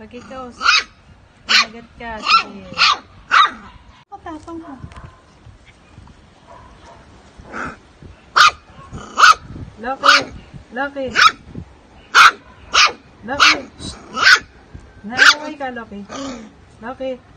Pag ikaw, pinagat ka, sige. Patapang ka. Lucky! Lucky! Lucky! Naaway ka, Lucky. Lucky!